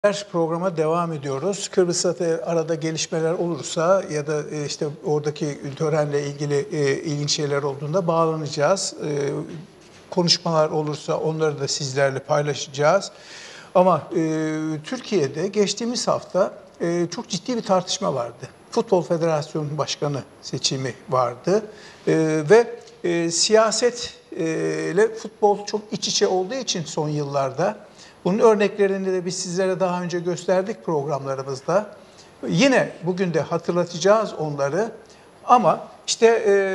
Programa devam ediyoruz. Kıbrıs'ta arada gelişmeler olursa ya da işte oradaki törenle ilgili ilginç şeyler olduğunda bağlanacağız. Konuşmalar olursa onları da sizlerle paylaşacağız. Ama Türkiye'de geçtiğimiz hafta çok ciddi bir tartışma vardı. Futbol Federasyonu Başkanı seçimi vardı ve siyaset ile futbol çok iç içe olduğu için son yıllarda. Bunun örneklerini de biz sizlere daha önce gösterdik programlarımızda. Yine bugün de hatırlatacağız onları. Ama işte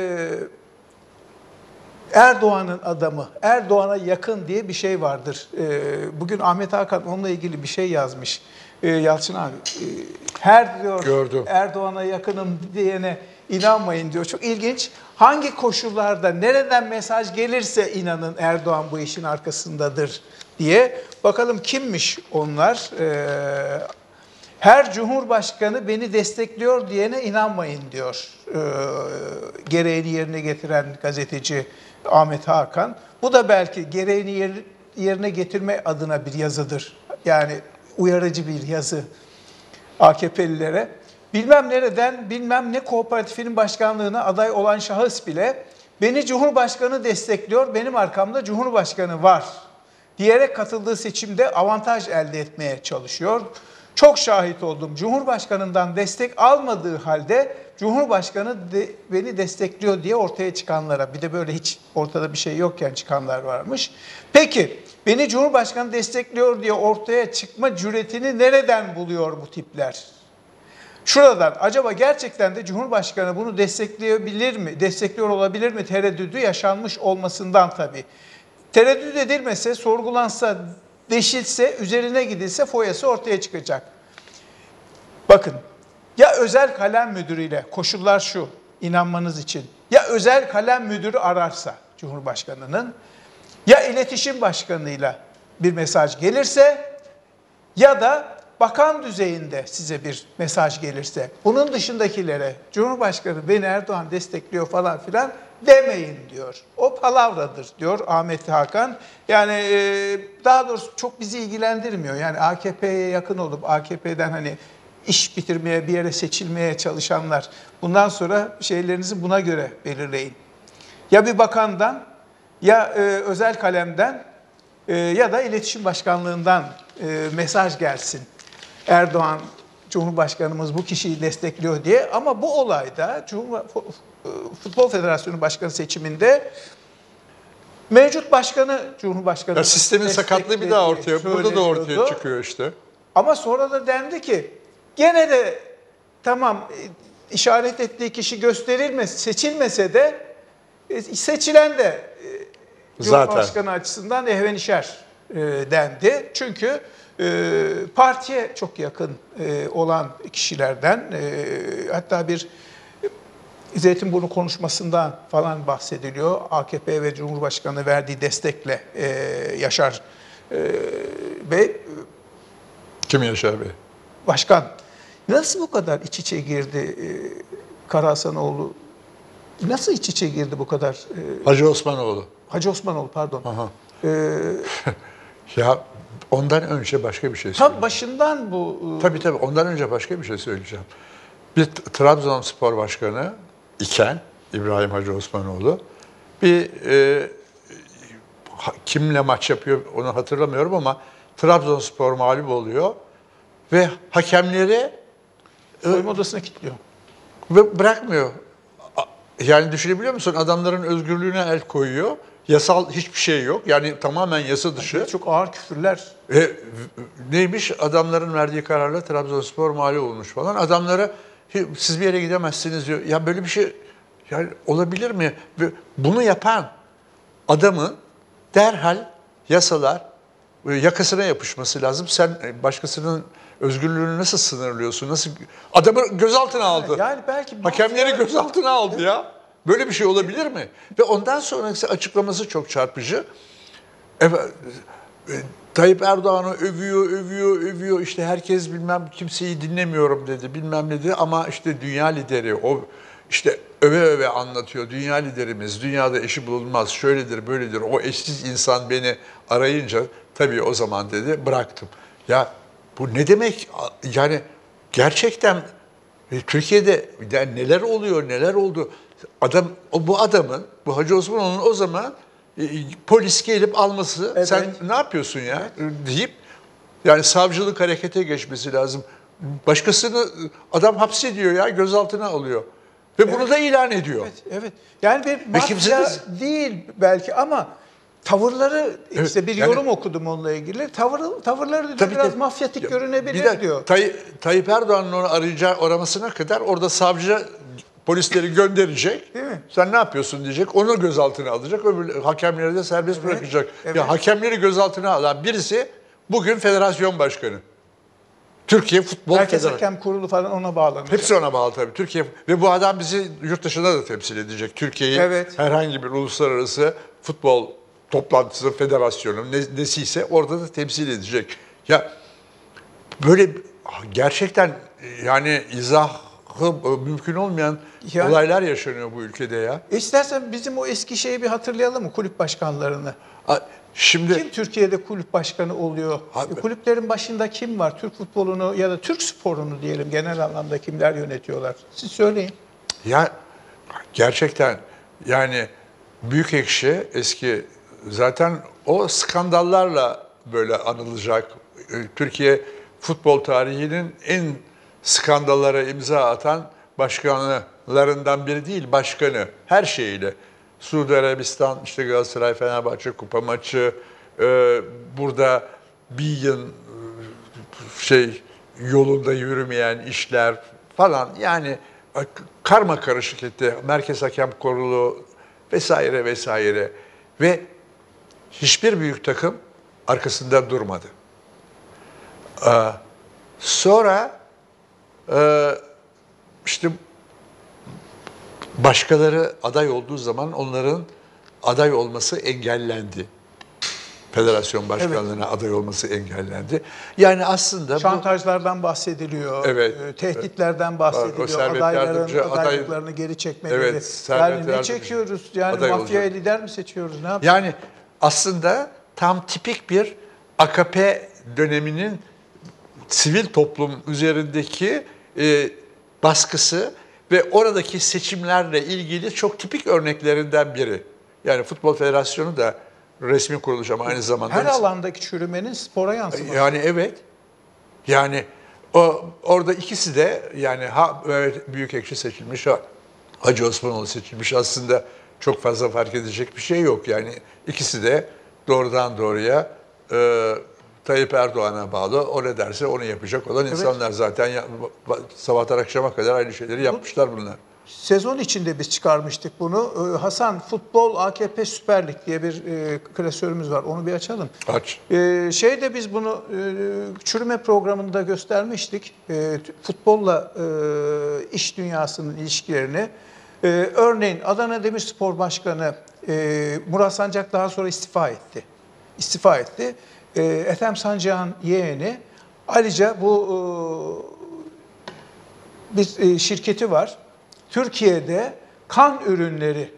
Erdoğan'ın adamı, Erdoğan'a yakın diye bir şey vardır. Bugün Ahmet Hakan onunla ilgili bir şey yazmış. Yalçın abi, her diyor Erdoğan'a yakınım diyene inanmayın diyor. Çok ilginç. Hangi koşullarda, nereden mesaj gelirse inanın Erdoğan bu işin arkasındadır diye. Bakalım kimmiş onlar? Her Cumhurbaşkanı beni destekliyor diyene inanmayın diyor. Gereğini yerine getiren gazeteci Ahmet Hakan. Bu da belki gereğini yerine getirme adına bir yazıdır. Yani uyarıcı bir yazı AKP'lilere. Bilmem nereden, bilmem ne kooperatifinin başkanlığına aday olan şahıs bile beni Cumhurbaşkanı destekliyor, benim arkamda Cumhurbaşkanı var diyerek katıldığı seçimde avantaj elde etmeye çalışıyor. Çok şahit oldum. Cumhurbaşkanından destek almadığı halde Cumhurbaşkanı beni destekliyor diye ortaya çıkanlara, bir de böyle hiç ortada bir şey yokken çıkanlar varmış. Peki beni Cumhurbaşkanı destekliyor diye ortaya çıkma cüretini nereden buluyor bu tipler? Şuradan, acaba gerçekten de Cumhurbaşkanı bunu destekleyebilir mi, destekliyor olabilir mi tereddüdü yaşanmış olmasından tabii. Tereddüt edilmese, sorgulansa, deşilse, üzerine gidilse foyası ortaya çıkacak. Bakın, ya özel kalem müdürüyle, koşullar şu, inanmanız için, ya özel kalem müdürü ararsa Cumhurbaşkanı'nın, ya iletişim başkanıyla bir mesaj gelirse, ya da bakan düzeyinde size bir mesaj gelirse, bunun dışındakilere Cumhurbaşkanı beni Erdoğan destekliyor falan filan demeyin diyor. O palavradır diyor Ahmet Hakan. Yani daha doğrusu çok bizi ilgilendirmiyor. Yani AKP'ye yakın olup AKP'den hani iş bitirmeye, bir yere seçilmeye çalışanlar bundan sonra şeylerinizi buna göre belirleyin. Ya bir bakandan, ya özel kalemden ya da iletişim başkanlığından mesaj gelsin. Erdoğan Cumhurbaşkanımız bu kişiyi destekliyor diye, ama bu olayda Futbol Federasyonu Başkanı seçiminde mevcut başkanı Cumhurbaşkanı sistemin sakatlığı bir daha ortaya, burada da ortaya çıkıyor işte. Ama sonra da dendi ki gene de tamam, işaret ettiği kişi seçilmese de seçilen de Cumhurbaşkanı açısından ehvenişer dendi. Çünkü partiye çok yakın olan kişilerden, hatta bir Zeytinburnu konuşmasından falan bahsediliyor. AKP ve Cumhurbaşkanı verdiği destekle Yaşar Bey. Kim Yaşar Bey? Başkan. Nasıl bu kadar iç içe girdi Karahasanoğlu? Nasıl iç içe girdi bu kadar? Hacı Osmanoğlu. Hacı Osmanoğlu, pardon. Ya ondan önce başka bir şey söyleyeyim. Tam başından bu... Tabii ondan önce başka bir şey söyleyeceğim. Bir Trabzonspor Başkanı iken İbrahim Hacı Osmanoğlu bir kimle maç yapıyor onu hatırlamıyorum ama Trabzonspor mağlup oluyor ve hakemleri soyunma odasına kilitliyor. Ve bırakmıyor. Yani düşünebiliyor musun? Adamların özgürlüğüne el koyuyor. Yasal hiçbir şey yok. Yani tamamen yasa dışı. Çok ağır küfürler. Neymiş? Adamların verdiği kararla Trabzonspor mağlup olmuş falan. Adamlara siz bir yere gidemezsiniz diyor. Ya böyle bir şey yani olabilir mi? Bunu yapan adamın derhal yasalar yakasına yapışması lazım. Sen başkasının özgürlüğünü nasıl sınırlıyorsun? Nasıl adamı gözaltına aldı? Yani belki hakemleri gözaltına aldı ya. Böyle bir şey olabilir mi? Ve ondan sonraki açıklaması çok çarpıcı. Tayyip Erdoğan'ı övüyor. İşte herkes bilmem kimseyi dinlemiyorum dedi, bilmem ne dedi. Ama işte dünya lideri, o işte öve anlatıyor. Dünya liderimiz, dünyada eşi bulunmaz, şöyledir, böyledir. O eşsiz insan beni arayınca tabii o zaman dedi bıraktım. Ya bu ne demek? Yani gerçekten Türkiye'de yani neler oluyor, neler oldu? Bu adamın, bu Hacı Osmanoğlu'nun o zaman polis gelip alması, Evet. sen ne yapıyorsun ya deyip yani savcılık harekete geçmesi lazım. Başkasını adam hapsediyor ya, gözaltına alıyor. Ve bunu da ilan ediyor. Evet, evet. Yani bir mafya değil belki ama tavırları, işte bir yorum okudum onunla ilgili. Tavırları da biraz mafyatik görünebilir diyor. Tayyip Erdoğan'ın onu aramasına kadar orada savcı polisleri gönderecek. Değil mi? Sen ne yapıyorsun diyecek. Onu gözaltına alacak. Öbür hakemleri de serbest bırakacak. Evet. Ya hakemleri gözaltına alan birisi bugün federasyon başkanı. Türkiye Futbol Herkes Federasyonu. hakem kurulu falan ona bağlanacak. Hepsi ona bağlı tabii. Türkiye ve bu adam bizi yurt dışında da temsil edecek. Türkiye'yi herhangi bir uluslararası futbol toplantısı, federasyonu nesiyse orada da temsil edecek. Ya böyle gerçekten yani izahı mümkün olmayan olaylar yaşanıyor bu ülkede ya. İstersen bizim o eski şeyi bir hatırlayalım mı, kulüp başkanlarını? Şimdi kim Türkiye'de kulüp başkanı oluyor? Kulüplerin başında kim var? Türk futbolunu ya da Türk sporunu diyelim genel anlamda kimler yönetiyorlar? Siz söyleyin. Ya gerçekten yani Büyükekşi eski zaten o skandallarla böyle anılacak. Türkiye futbol tarihinin en skandallara imza atan başkanlarından biri değil, başkanı her şeyiyle. Suudi Arabistan, işte Galatasaray, Fenerbahçe kupa maçı, burada bir yıl yolunda yürümeyen işler falan yani karma karışık etti. Merkez Hakem Kurulu vesaire vesaire ve hiçbir büyük takım arkasında durmadı. Sonra işte başkaları aday olduğu zaman onların aday olması engellendi. Federasyon başkanlığına aday olması engellendi. Yani aslında şantajlardan bahsediliyor, tehditlerden bahsediliyor, adaylıklarını geri çekmeleri. Yani ne çekiyoruz? Yani mafyaya lider mi seçiyoruz? Ne yapıyoruz? Yani aslında tam tipik bir AKP döneminin sivil toplum üzerindeki baskısı ve oradaki seçimlerle ilgili çok tipik örneklerinden biri. Yani Futbol Federasyonu da resmi kuruluş ama aynı zamanda... Her alandaki çürümenin spora yansıması. Yani evet. Yani orada ikisi de yani Büyükekşi seçilmiş, Hacı Osmanoğlu seçilmiş. Aslında çok fazla fark edecek bir şey yok. Yani ikisi de doğrudan doğruya Tayyip Erdoğan'a bağlı. O ne derse onu yapacak olan insanlar zaten sabahtan akşama kadar aynı şeyleri yapmışlar bunlar. Sezon içinde biz çıkarmıştık bunu. Hasan, Futbol AKP Süper Lig diye bir klasörümüz var. Onu bir açalım. Aç. Biz bunu çürüme programında göstermiştik. Futbolla iş dünyasının ilişkilerini. Örneğin Adana Demirspor Başkanı Murat Sancak daha sonra istifa etti. Ethem Sancak'ın yeğeni ayrıca bu bir şirketi var. Türkiye'de kan ürünleri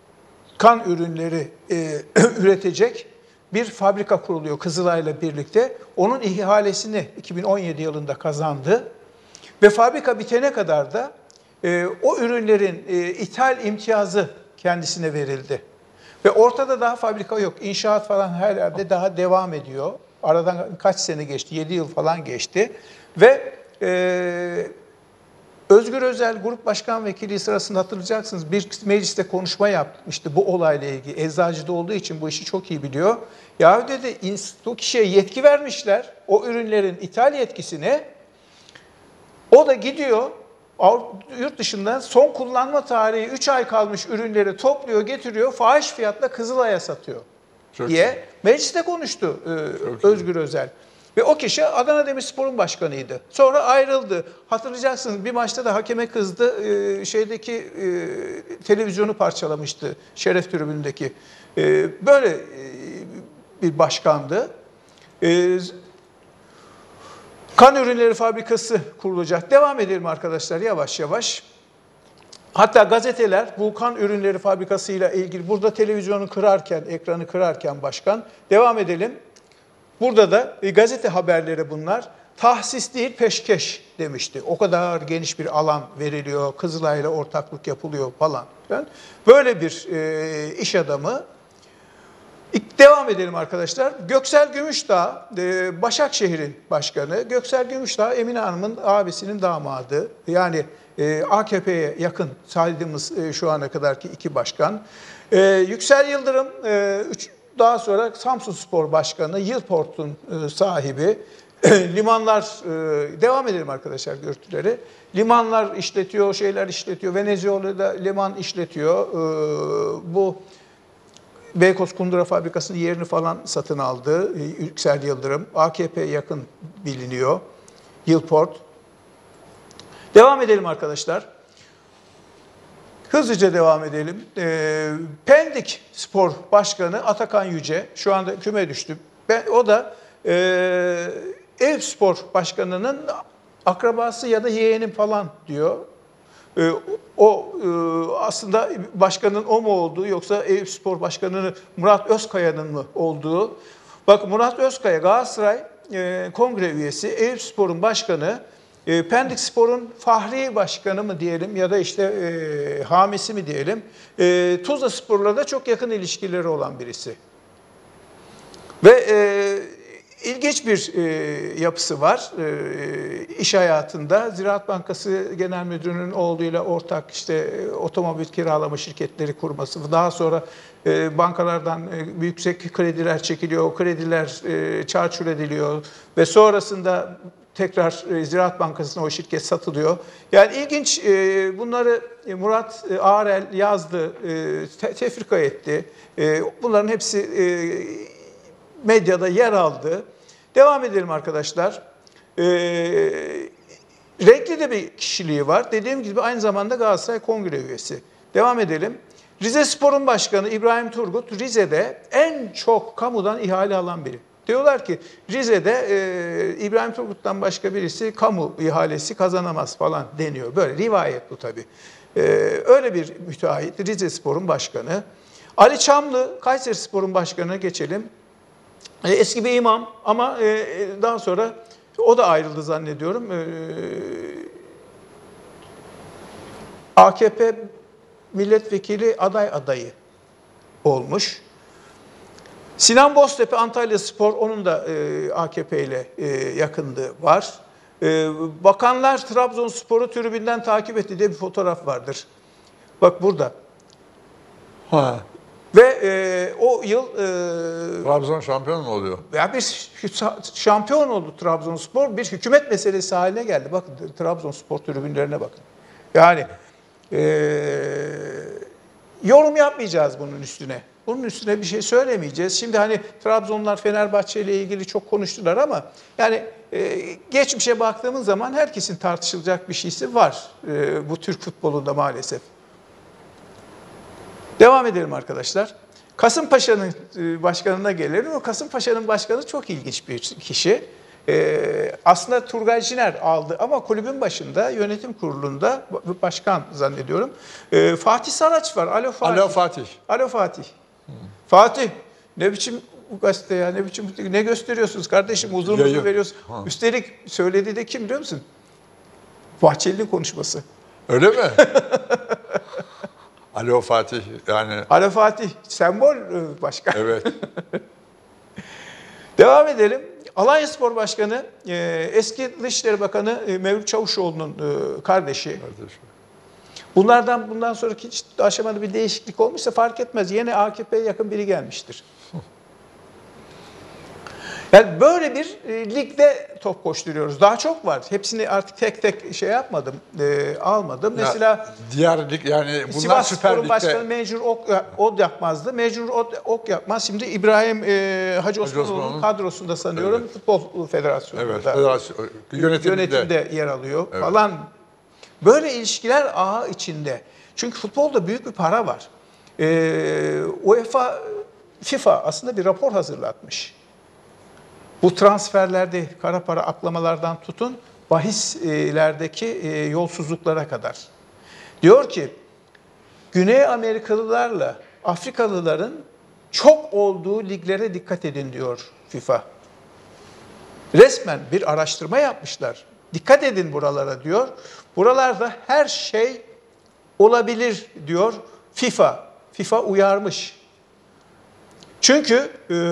üretecek bir fabrika kuruluyor Kızılay'la birlikte. Onun ihalesini 2017 yılında kazandı ve fabrika bitene kadar da o ürünlerin ithal imtiyazı kendisine verildi. Ve ortada daha fabrika yok. İnşaat falan her yerde daha devam ediyor. Aradan kaç sene geçti? 7 yıl falan geçti. Ve Özgür Özel Grup Başkan Vekili sırasında hatırlayacaksınız bir mecliste konuşma yapmıştı bu olayla ilgili. Eczacıda olduğu için bu işi çok iyi biliyor. Yahu dedi o kişiye yetki vermişler o ürünlerin ithal yetkisini. O da gidiyor yurt dışından son kullanma tarihi 3 ay kalmış ürünleri topluyor getiriyor fahiş fiyatla Kızılay'a satıyor diye mecliste konuştu Özgür Özel. Ve o kişi Adana Demirspor'un başkanıydı. Sonra ayrıldı. Hatırlayacaksınız bir maçta da hakeme kızdı. Televizyonu parçalamıştı. Şeref tribünündeki. Böyle bir başkandı. Kan ürünleri fabrikası kurulacak. Devam edelim arkadaşlar yavaş yavaş. Hatta gazeteler bu kan ürünleri fabrikasıyla ilgili burada televizyonu kırarken, ekranı kırarken başkan. Devam edelim. Burada da gazete haberleri bunlar. tahsis değil peşkeş demişti. O kadar geniş bir alan veriliyor, Kızılay'la ortaklık yapılıyor falan. Böyle bir iş adamı. Devam edelim arkadaşlar. Göksel Gümüşdağ, Başakşehir'in başkanı. Göksel Gümüşdağ, Emine Hanım'ın abisinin damadı. Yani AKP'ye yakın saydığımız şu ana kadarki 2 başkan. Yüksel Yıldırım, daha sonra Samsunspor Başkanı, Yılport'un sahibi. Limanlar, devam edelim arkadaşlar görüntüleri. Limanlar işletiyor, şeyler işletiyor. Venezuela'da liman işletiyor. Bu Beykoz Kundura Fabrikası'nın yerini falan satın aldı Yüksel Yıldırım. AKP'ye yakın biliniyor. Yılport. Devam edelim arkadaşlar. Hızlıca devam edelim. Pendik Spor Başkanı Atakan Yüce şu anda küme düştü. O da Eyüp Spor Başkanı'nın akrabası ya da yeğenim falan diyor. O aslında başkanın o mu olduğu yoksa Eyüp Spor Başkanı'nın Murat Özkaya'nın mı olduğu. Bak, Murat Özkaya Galatasaray Kongre üyesi, Eyüp Spor'un başkanı, Pendik Spor'un fahri başkanı mı diyelim ya da işte hamisi mi diyelim. Tuzla Spor'la da çok yakın ilişkileri olan birisi. Ve İlginç bir yapısı var iş hayatında. Ziraat Bankası Genel Müdürü'nün oğluyla ortak işte otomobil kiralama şirketleri kurması. Daha sonra bankalardan yüksek krediler çekiliyor. O krediler çarçur ediliyor ve sonrasında tekrar Ziraat Bankası'na o şirket satılıyor. Yani ilginç, bunları Murat Ağrel yazdı, tefrika etti. Bunların hepsi medyada yer aldı. Devam edelim arkadaşlar. Renkli de bir kişiliği var. Dediğim gibi aynı zamanda Galatasaray Kongre üyesi. Devam edelim. Rize Spor'un başkanı İbrahim Turgut, Rize'de en çok kamudan ihale alan biri. Diyorlar ki Rize'de İbrahim Turgut'tan başka birisi kamu ihalesi kazanamaz falan deniyor. Böyle rivayet bu tabii. Öyle bir müteahhit, Rize Spor'un başkanı. Ali Çamlı, Kayseri Spor'un başkanına geçelim. Eski bir imam ama daha sonra o da ayrıldı zannediyorum. AKP milletvekili adayı olmuş. Sinan Boztepe Antalya Spor, onun da AKP ile yakınlığı var. Bakanlar Trabzonspor'u tribünden takip etti diye bir fotoğraf vardır. Bak burada. Ha. Ve o yıl Trabzon şampiyon mu oluyor? Ya bir şampiyon oldu Trabzonspor. Bir hükümet meselesi haline geldi. Bakın Trabzonspor tribünlerine bakın. Yani yorum yapmayacağız bunun üstüne. Bunun üstüne bir şey söylemeyeceğiz. Şimdi hani Trabzonlar Fenerbahçe ile ilgili çok konuştular ama yani geçmişe baktığımız zaman herkesin tartışılacak bir şeysi var bu Türk futbolunda maalesef. Devam edelim arkadaşlar. Kasımpaşa'nın başkanına gelelim. O Kasımpaşa'nın başkanı çok ilginç bir kişi. Aslında Turgay Ciner aldı ama kulübün başında yönetim kurulunda başkan zannediyorum. Fatih Saraç var. Alo Fatih. Alo Fatih. Alo Fatih. Fatih, ne biçim gazete ya, ne biçim, ne gösteriyorsunuz kardeşim, uzun veriyorsunuz. Üstelik söylediği de kim biliyor musun? Bahçeli'nin konuşması. Öyle mi? Alo Fatih yani. Alo Fatih, sembol başkan. Evet. Devam edelim. Alanyaspor Başkanı, eski Dışişleri Bakanı Mevlüt Çavuşoğlu'nun kardeşi. Bundan sonraki hiç aşamada bir değişiklik olmuşsa fark etmez. Yine AKP'ye yakın biri gelmiştir. Yani böyle bir ligde top koşturuyoruz. Daha çok var. Hepsini artık tek tek şey yapmadım, almadım. Ya, mesela diğer lig yani bunlar Sivas Süper Spor'un Lig'de. başkanı Mecnur Ok yapmazdı. Mecnur Ok yapmaz. Şimdi İbrahim Hacı Osmanoğlu'nun kadrosunda sanıyorum, evet. Futbol Federasyonu'nda. Evet, federasyon, yönetimde yer alıyor, evet. Falan. Böyle ilişkiler ağı içinde. Çünkü futbolda büyük bir para var. UEFA, FIFA aslında bir rapor hazırlatmış. Bu transferlerde kara para aklamalardan tutun, bahislerdeki yolsuzluklara kadar. Diyor ki, Güney Amerikalılarla Afrikalıların çok olduğu liglere dikkat edin diyor FIFA. Resmen bir araştırma yapmışlar. Dikkat edin buralara diyor. Buralarda her şey olabilir diyor FIFA. FIFA uyarmış. Çünkü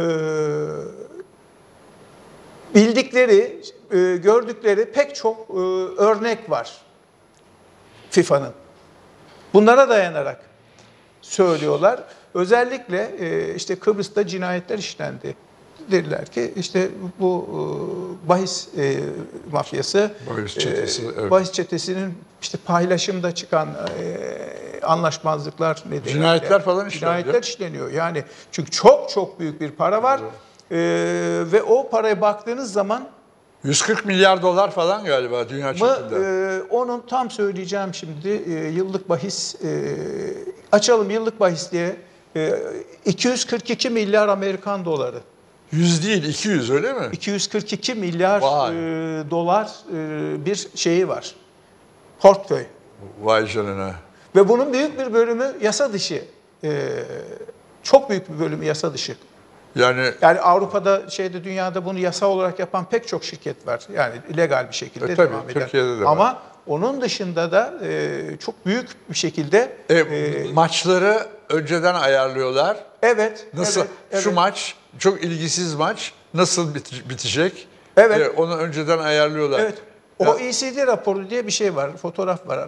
bildikleri, gördükleri pek çok örnek var FIFA'nın. Bunlara dayanarak söylüyorlar. Özellikle işte Kıbrıs'ta cinayetler işlendi. Dediler ki işte bu bahis mafyası, bahis çetesi, evet. bahis çetesinin işte paylaşımda çıkan anlaşmazlıklar nedeniyle cinayetler falan cinayetler işleniyor. Yani çünkü çok çok büyük bir para var ve o paraya baktığınız zaman 140 milyar dolar falan galiba dünya çapında. Onun tam söyleyeceğim şimdi yıllık bahis açalım yıllık bahis diye 242 milyar Amerikan doları. 100 değil 200 öyle mi? 242 milyar dolar bir şeyi var. Portföy. Vay canına. Ve bunun büyük bir bölümü yasa dışı. Çok büyük bir bölümü yasa dışı. Yani Avrupa'da dünyada bunu yasa olarak yapan pek çok şirket var. Yani legal bir şekilde tabii, devam eder. Türkiye'de de ama var. onun dışında da çok büyük bir şekilde maçları önceden ayarlıyorlar. Evet. Nasıl evet. şu maç çok ilgisiz maç nasıl bitecek? Evet. Onu önceden ayarlıyorlar. Evet. OECD raporu diye bir şey var, fotoğraf var.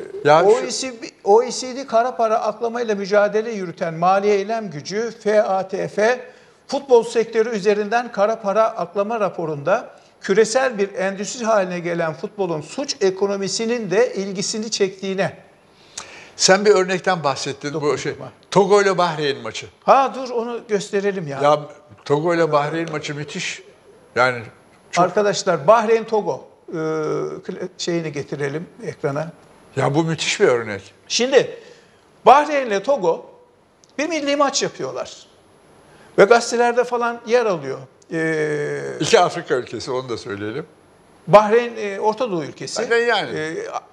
OECD kara para aklamayla mücadele yürüten Maliye Eylem Gücü FATF futbol sektörü üzerinden kara para aklama raporunda küresel bir endüstri haline gelen futbolun suç ekonomisinin de ilgisini çektiğine. Sen bir örnekten bahsettin bu Togo ile Bahreyn maçı. Dur onu gösterelim ya. Ya Togo ile Bahreyn maçı müthiş. Yani arkadaşlar Bahreyn Togo şeyini getirelim ekrana. Ya bu müthiş bir örnek. Şimdi Bahreyn ile Togo bir milli maç yapıyorlar. Ve gazetelerde falan yer alıyor. İki Afrika ülkesi onu da söyleyelim. Bahreyn Orta Doğu ülkesi. Yani.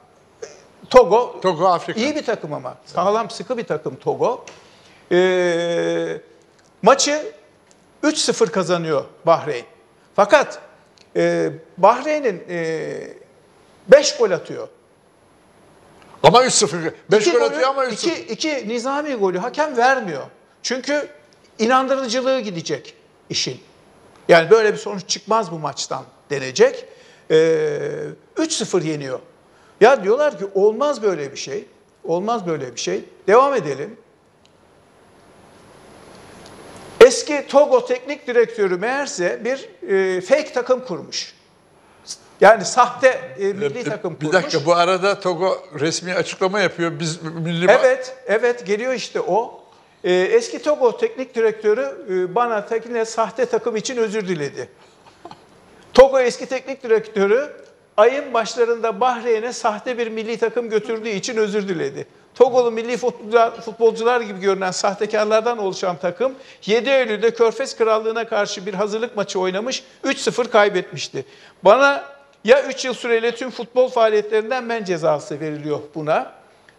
Togo Afrika. İyi bir takım ama. Sağlam sıkı bir takım Togo. Maçı 3-0 kazanıyor Bahreyn. Fakat Bahreyn'in 5 gol atıyor. Ama 3-0. 5 gol atıyor ama 3-0. İki nizami golü hakem vermiyor. Çünkü inandırıcılığı gidecek işin. Yani böyle bir sonuç çıkmaz bu maçtan denecek. 3-0 yeniyor. Ya diyorlar ki olmaz böyle bir şey. Olmaz böyle bir şey. Devam edelim. Eski Togo teknik direktörü meğerse bir fake takım kurmuş. Yani sahte milli takım kurmuş. Bir dakika bu arada Togo resmi açıklama yapıyor. Biz milli Evet geliyor işte o. Eski Togo teknik direktörü bana sahte takım için özür diledi. Togo eski teknik direktörü ayın başlarında Bahreyn'e sahte bir milli takım götürdüğü için özür diledi. Togolu milli futbolcular gibi görünen sahtekarlardan oluşan takım 7 Eylül'de Körfez Krallığı'na karşı bir hazırlık maçı oynamış, 3-0 kaybetmişti. Bana ya 3 yıl süreyle tüm futbol faaliyetlerinden men cezası veriliyor buna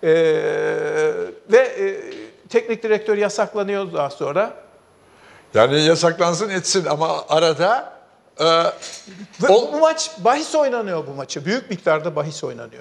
teknik direktör yasaklanıyor daha sonra. Yani yasaklansın etsin ama arada bu maç bahis oynanıyor bu maçı. Büyük miktarda bahis oynanıyor.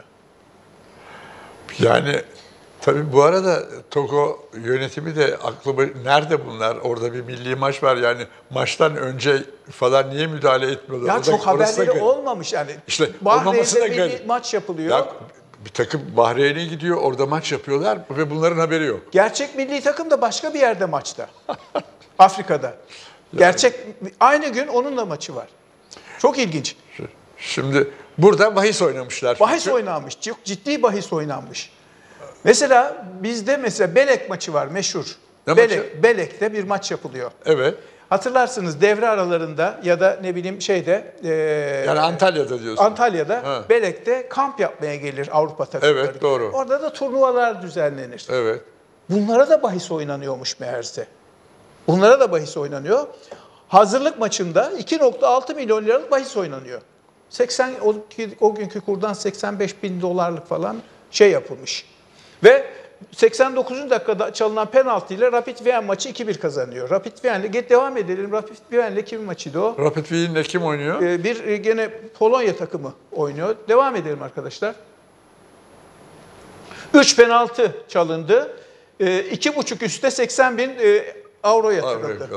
Yani tabii bu arada Togo yönetimi de aklıma nerede bunlar? Orada bir milli maç var yani maçtan önce falan niye müdahale etmiyorlar? Ya çok haberleri olmamış yani. İşte Bahreyn'de milli maç yapılıyor. Ya, bir takım Bahreyn'e gidiyor, orada maç yapıyorlar ve bunların haberi yok. Gerçek milli takım da başka bir yerde maçta. Afrika'da. Gerçek aynı gün onun da maçı var. Çok ilginç. Şimdi burada bahis oynamışlar. Bahis oynanmış. Çok ciddi bahis oynanmış. Mesela bizde Belek maçı var meşhur. Belek'te bir maç yapılıyor. Evet. Hatırlarsınız devre aralarında ya da yani Antalya'da diyorsun. Antalya'da Belek'te kamp yapmaya gelir Avrupa takımları. Evet doğru. Orada da turnuvalar düzenlenir. Evet. Bunlara da bahis oynanıyormuş meğerse. Bunlara da bahis oynanıyor. Hazırlık maçında 2.6 milyon liralık bahis oynanıyor. O günkü kurdan 85 bin dolarlık falan yapılmış. Ve 89. dakikada çalınan penaltı ile Rapid Wien maçı 2-1 kazanıyor. Rapid Wien'le devam edelim. Rapid Wien'le kim maçıydı o? Rapid Wien'le kim oynuyor? Gene Polonya takımı oynuyor. Devam edelim arkadaşlar. 3 penaltı çalındı. 2,5 üstte 80 bin avro yatırıldı.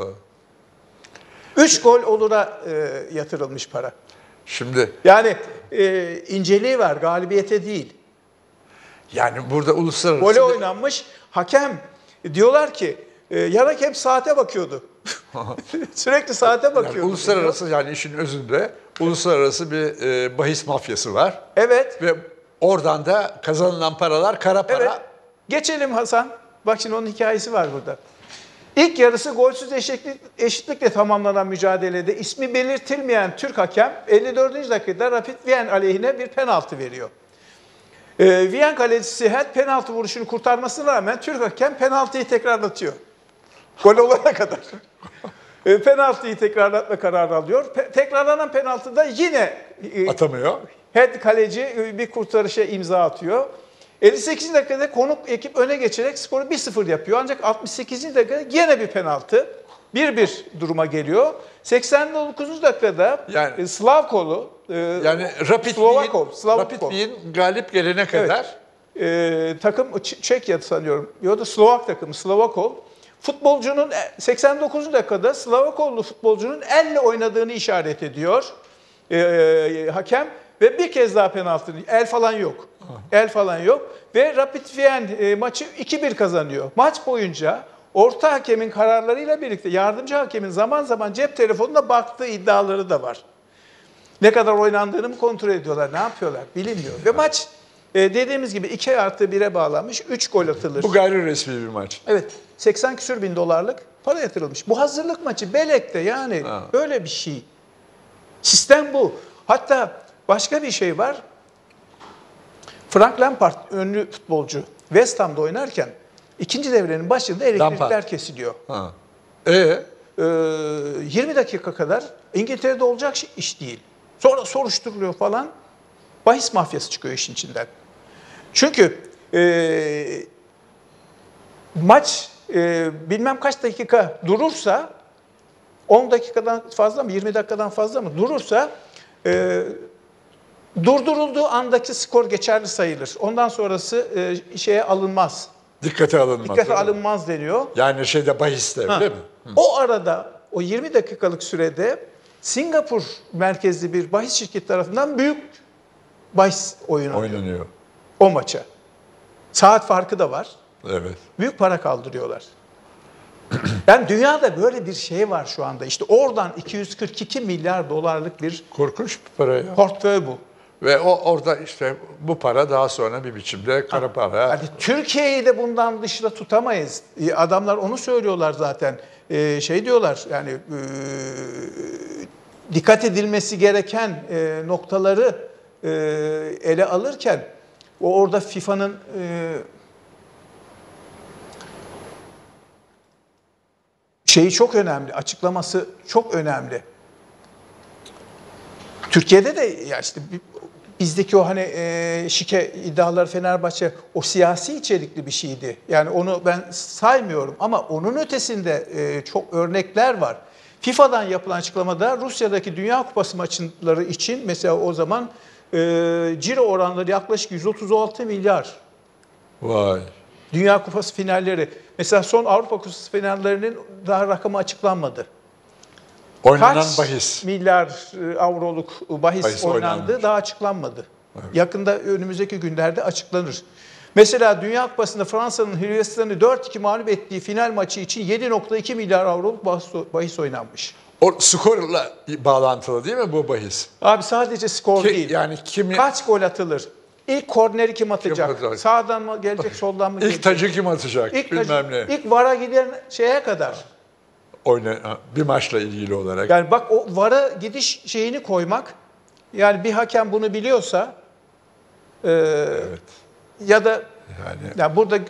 3 gol olura yatırılmış para. Şimdi yani inceliği var, galibiyete değil. Yani burada uluslararası... Gole oynanmış. Hakem diyorlar ki yan hakem saate bakıyordu. Sürekli saate bakıyordu. Yani uluslararası yani işin özünde uluslararası bir bahis mafyası var. Evet. Ve oradan da kazanılan paralar kara para. Evet. Geçelim Hasan. Bak şimdi onun hikayesi var burada. İlk yarısı golsüz eşitlikle tamamlanan mücadelede ismi belirtilmeyen Türk hakem 54. dakikada Rapid Wien aleyhine bir penaltı veriyor. Wien kalecisi her penaltı vuruşunu kurtarmasına rağmen Türk hakem penaltıyı tekrarlatıyor. Gol olana kadar. Penaltıyı tekrarlatma kararı alıyor. Tekrarlanan penaltıda yine atamıyor. Head kaleci bir kurtarışa imza atıyor. 58. dakikada konuk ekip öne geçerek skoru 1-0 yapıyor. Ancak 68. dakikada yine bir penaltı. 1-1 duruma geliyor. 89. dakikada yani, Slavkolu yani Rapid Wien galip gelene kadar takım Çekya sanıyorum. Ya da Slovak takımı Slavkol. Futbolcunun 89. dakikada Slavakollu futbolcunun elle oynadığını işaret ediyor hakem ve bir kez daha penaltı. El falan yok. El falan yok ve Rapid Wien maçı 2-1 kazanıyor. Maç boyunca orta hakemin kararlarıyla birlikte yardımcı hakemin zaman zaman cep telefonuna baktığı iddiaları da var. Ne kadar oynandığını mı kontrol ediyorlar, ne yapıyorlar bilinmiyor. Ve maç dediğimiz gibi 2+1'e bağlanmış, 3 gol atılır. Bu gayri resmi bir maç. Evet, 80 küsür bin dolarlık para yatırılmış. Bu hazırlık maçı Belek'te yani böyle bir şey. Sistem bu. Hatta başka bir şey var. Frank Lampard ünlü futbolcu West Ham'da oynarken ikinci devrenin başında elektrikler kesiliyor. 20 dakika kadar İngiltere'de olacak iş değil. Sonra soruşturuluyor falan. Bahis mafyası çıkıyor işin içinden. Çünkü maç bilmem kaç dakika durursa 10 dakikadan fazla mı 20 dakikadan fazla mı durursa durdurulduğu andaki skor geçerli sayılır. Ondan sonrası şeye alınmaz. Dikkate alınmaz. Dikkate alınmaz deniyor. Yani bahiste değil mi? O arada o 20 dakikalık sürede Singapur merkezli bir bahis şirketi tarafından büyük bahis oynanıyor. O maça. Saat farkı da var. Evet. Büyük para kaldırıyorlar. Yani dünyada böyle bir şey var şu anda. İşte oradan 242 milyar dolarlık bir korkunç bir para ya. Portföy bu. Ve orada işte bu para daha sonra bir biçimde kara para. Yani Türkiye'yi de bundan dışında tutamayız. Adamlar onu söylüyorlar zaten. Şey diyorlar yani dikkat edilmesi gereken noktaları ele alırken orada FIFA'nın şeyi çok önemli, açıklaması çok önemli. Türkiye'de de ya işte bizdeki o hani şike iddiaları Fenerbahçe o siyasi içerikli bir şeydi. Yani onu ben saymıyorum ama onun ötesinde çok örnekler var. FIFA'dan yapılan açıklamada Rusya'daki Dünya Kupası maçları için mesela o zaman ciro oranları yaklaşık 136 milyar. Vay. Dünya Kupası finalleri. Mesela son Avrupa Kupası finallerinin daha rakamı açıklanmadı. Oynanan Kaç bahis. milyar avroluk bahis oynandı daha açıklanmadı. Evet. Yakında önümüzdeki günlerde açıklanır. Mesela Dünya Kupası'nda Fransa'nın Hırvatistan'ı 4-2 mağlup ettiği final maçı için 7,2 milyar avroluk bahis oynanmış. O skorla bağlantılı değil mi bu bahis? Abi sadece skor değil. Yani kaç gol atılır? İlk korneri kim atacak? Sağdan mı gelecek, soldan mı gelecek? İlk tacı kim atacak? Bilmem ne. İlk VAR'a giden şeye kadar. Bir maçla ilgili olarak. Yani bak o VAR'a gidiş şeyini koymak, yani bir hakem bunu biliyorsa evet. Ya da yani burada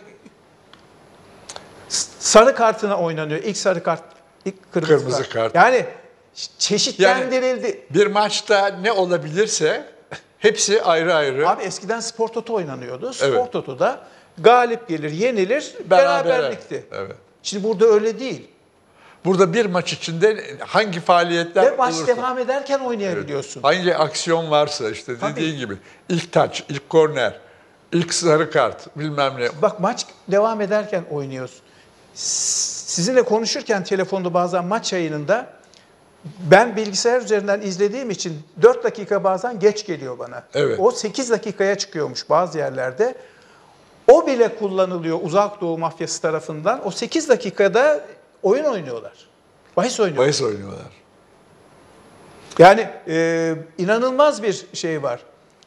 sarı kartına oynanıyor. İlk sarı kart, ilk kırmızı kart. Yani çeşitlendirildi. Yani bir maçta ne olabilirse hepsi ayrı ayrı. Abi eskiden Spor Toto oynanıyordu. Spor Toto'da galip gelir, yenilir, beraberlikti. Evet. Şimdi burada öyle değil. Burada bir maç içinde hangi faaliyetler Ve maç olursa, devam ederken oynayabiliyorsun. hangi aksiyon varsa işte dediğin gibi ilk taç, ilk korner, ilk sarı kart bilmem ne. Bak maç devam ederken oynuyorsun. Sizinle konuşurken telefonda bazen maç yayınında ben bilgisayar üzerinden izlediğim için 4 dakika bazen geç geliyor bana. Evet. O 8 dakikaya çıkıyormuş bazı yerlerde. O bile kullanılıyor Uzak Doğu mafyası tarafından. O 8 dakikada oyun oynuyorlar. Bahis oynuyorlar. Bahis oynuyorlar. Yani inanılmaz bir şey var.